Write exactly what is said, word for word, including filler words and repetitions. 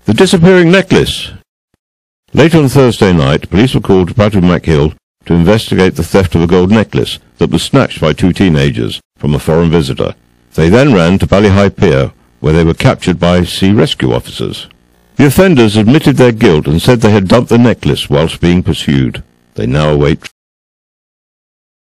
The disappearing necklace! Late on Thursday night, police were called to Patrick Hill to investigate the theft of a gold necklace that was snatched by two teenagers from a foreign visitor. They then ran to Ballyhigh Pier, where they were captured by sea rescue officers. The offenders admitted their guilt and said they had dumped the necklace whilst being pursued. They now await